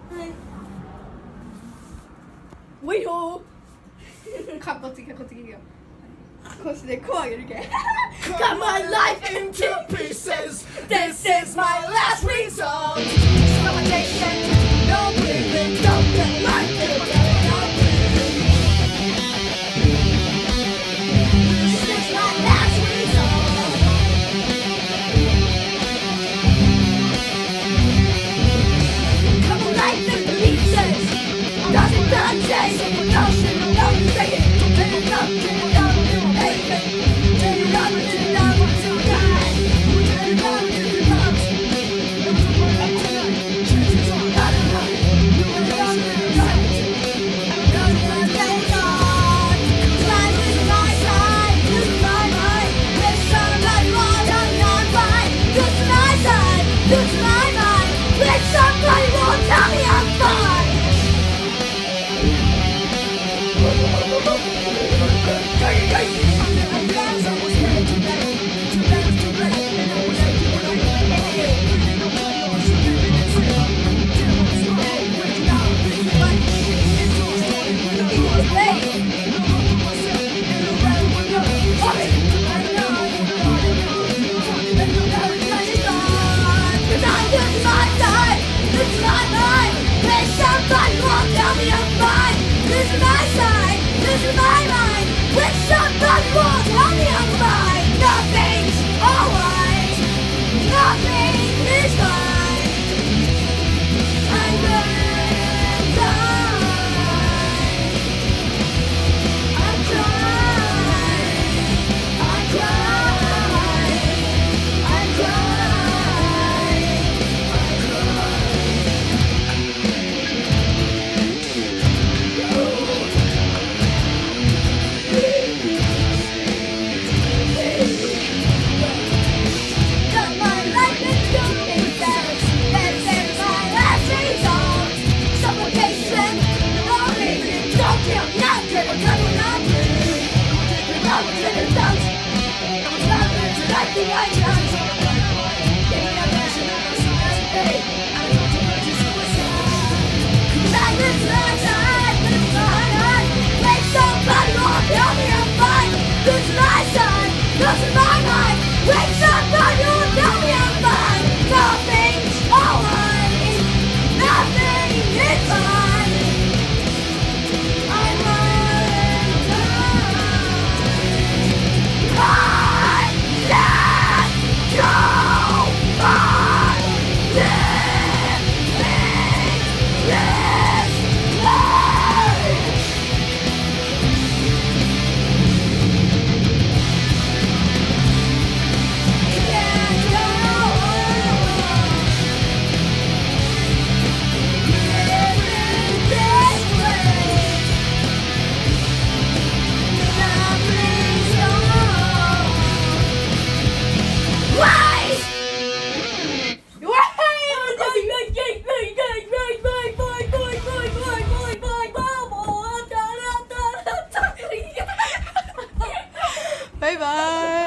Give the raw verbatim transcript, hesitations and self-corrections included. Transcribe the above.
ウィホーかこっちかこっち行くよこうしてこう上げるけ Cut my life into pieces This is my last resort Suffocation No breathing Don't get life in my This is my last resort Cut my life into pieces Doesn't done chase Notion, no take it Turn it up, turn it up, take it Turn it up, turn it up until die Turn it up, turn it up Chances are not enough Turn it up, turn it up Don't let them on Life is my side, this is my mind There's somebody wrong, I'm not right This is my side, this is my mind Let somebody wrong, tell me I'm fine This is my side, this is my mind When somebody will tell me I'm fine Nothing's alright Nothing is fine I'm gonna die I'm crying I'm crying I'm crying I'm This is my mind. When somebody will tell me I'm fine. Nothing's alright. Nothing is fine. I'm running time. I let go on living this life. Bye bye.